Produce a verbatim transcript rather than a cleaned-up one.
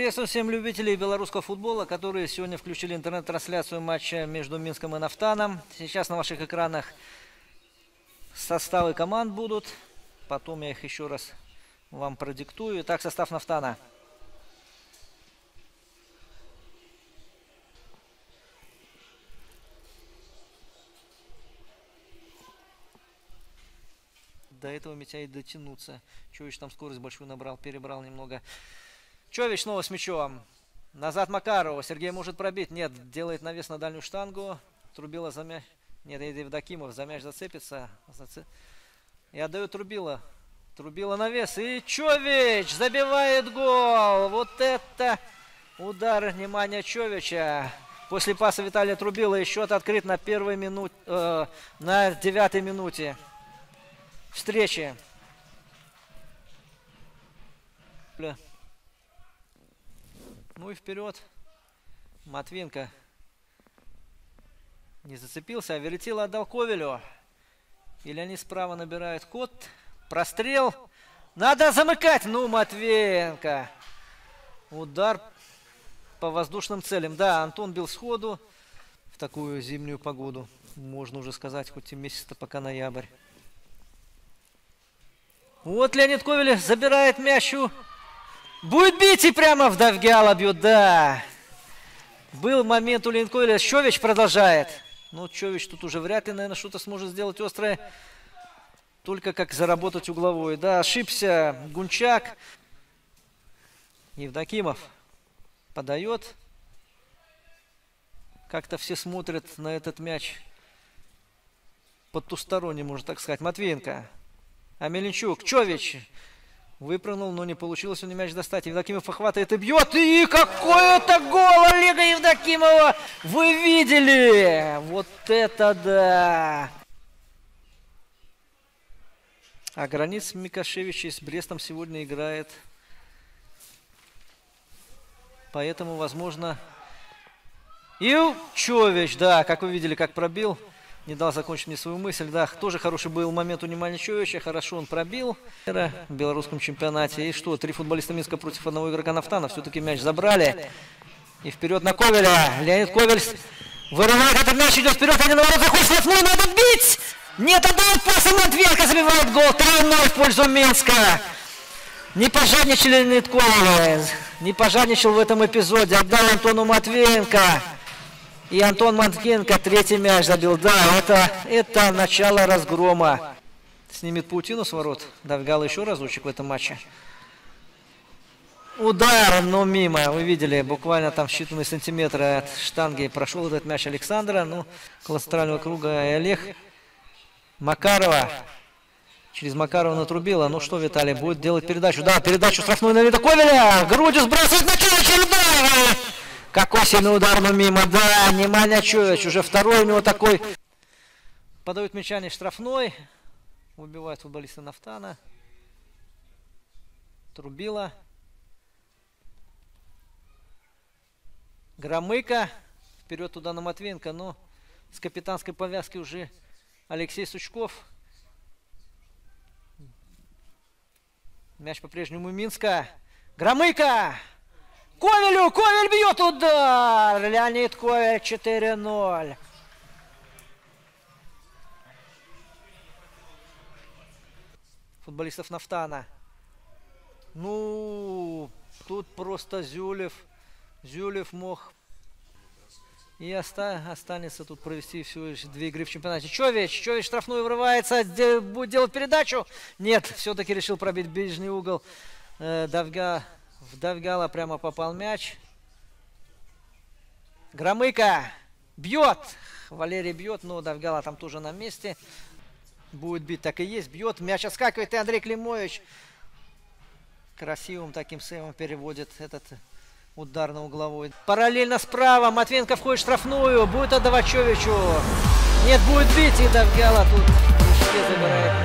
Приветствую всем любителей белорусского футбола, которые сегодня включили интернет-трансляцию матча между Минском и Нафтаном. Сейчас на ваших экранах составы команд будут. Потом я их еще раз вам продиктую. Итак, состав Нафтана. До этого Митя и дотянуться. Чович там скорость большую набрал, перебрал немного. Чович снова с мячом. Назад Макарова. Сергей может пробить. Нет, делает навес на дальнюю штангу. Трубила за мяч. Нет, Евдокимов за мяч зацепится. Зацеп... И отдает Трубила. Трубила навес. И Чович забивает гол. Вот это удар, внимание, Човича. После паса Виталия Трубила и счет открыт на первой минуте, э, на девятой минуте встречи. Ну и вперед. Матвинко не зацепился, а Веретило отдал Ковелю. Или они справа набирают ход. Прострел. Надо замыкать. Ну, Матвеенко. Удар по воздушным целям. Да, Антон бил сходу в такую зимнюю погоду. Можно уже сказать, хоть и месяц-то пока ноябрь. Вот Леонид Ковель забирает мяч. Будет бить и прямо в Давгяла бьет, да. Был момент у Леонида Ковеля. Чович продолжает. Ну, Чович тут уже вряд ли, наверное, что-то сможет сделать острое. Только как заработать угловой. Да, ошибся Гунчак. Евдокимов подает. Как-то все смотрят на этот мяч потусторонне, можно так сказать. Матвеенко. А Мельничук. Чович. Выпрыгнул, но не получилось у него мяч достать. Евдокимов похватывает и бьет. И какой это гол Олега Евдокимова! Вы видели? Вот это да! А Границ Микашевич с Брестом сегодня играет. Поэтому, возможно... И Чович, да, как вы видели, как пробил. Не дал закончить мне свою мысль. Да, тоже хороший был момент у Немани Човича. Хорошо он пробил в белорусском чемпионате. И что, три футболиста Минска против одного игрока Нафтана. Все-таки мяч забрали. И вперед на Ковеля. Леонид Ковель вырывает этот мяч, идет вперед. Один ворот заходит, штрафной, надо бить! Нет, отдает пас, и Матвеенко забивает гол. три ноль в пользу Минска. Не пожадничал Леонид Ковель. Не пожадничал в этом эпизоде. Отдал Антону Матвеенко. И Антон Матвеенко третий мяч забил. Да, это, это начало разгрома. Снимет паутину с ворот. Давгал еще разочек в этом матче. Удар, но мимо. Вы видели, буквально там считанные сантиметры от штанги прошел этот мяч Александра. Ну, около центрального круга и Олег. Макарова. Через Макарова натрубила. Ну что, Виталий, будет делать передачу? Да, передачу штрафную на Леонида Ковеля. Грудью сбрасывает на Човича. Какой сильный удар, но мимо. Да, внимание, Чович. Уже второй у него такой. Подают мячане штрафной. Выбивает футболиста Нафтана. Трубила. Громыко. Вперед туда на Матвеенко. Но с капитанской повязки уже Алексей Сучков. Мяч по-прежнему Минска. Громыко. Ковелю! Ковель бьет удар! Леонид Ковель четыре ноль. Футболистов Нафтана. Ну, тут просто Зюлев. Зюлев мог и оста останется тут провести всего лишь две игры в чемпионате. Чович! Чович штрафную врывается. Де будет делать передачу? Нет, все-таки решил пробить ближний угол. Э, Давга... В Давгала прямо попал мяч. Громыко бьет. Валерий бьет, но Давгала там тоже на месте. Будет бить, так и есть. Бьет, мяч отскакивает, и Андрей Климович красивым таким сейвом переводит этот удар на угловой. Параллельно справа Матвеенко входит в штрафную. Будет отдавать Човичу. Нет, будет бить, и Давгала тут забирает